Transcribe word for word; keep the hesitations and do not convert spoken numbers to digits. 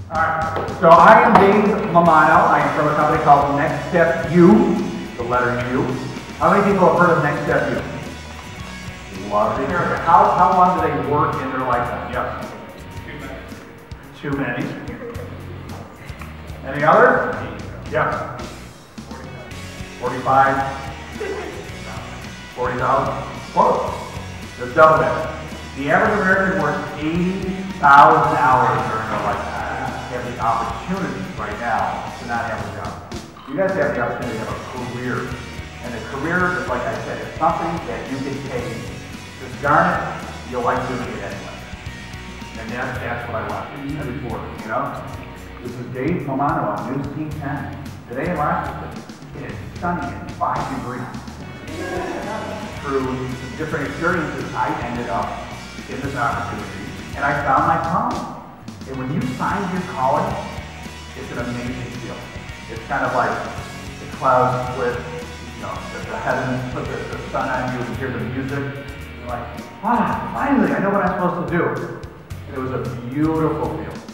Alright, so I am Dave Mammano. I am from a company called Next Step U, the letter U. How many people have heard of Next Step U? Love to hear it. How, how long do they work in their lifetime? Yes? Too many. Too many. Any others? Yes. forty-five. forty thousand? Close. Just double that. The average American works eighty thousand hours during their lifetime. You have the opportunity right now to not have a job. You guys have the opportunity to have a career. And a career is, like I said, it's something that you can take. Just darn it, you'll like doing it anyway. And that's, that's what I want every quarter, you know? This is Dave Mammano on News Team ten. Today in Rochester, it is sunny and five degrees. Through different experiences, I ended up in this opportunity, and I found my calling. And when you find your calling, it's an amazing feeling. It's kind of like the clouds split, you know, the, the heavens put the, the sun on you, and hear the music. You're like, ah, finally, I know what I'm supposed to do. And it was a beautiful feeling.